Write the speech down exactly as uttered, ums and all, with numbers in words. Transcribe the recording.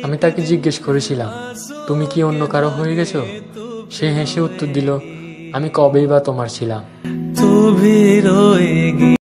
আমি তাকে জিজ্ঞেস করেছিলাম, তুমি কি অন্য কারো হয়ে গেছো? সে হেসে উত্তর দিল, আমি কবেই বা তোমার ছিলাম।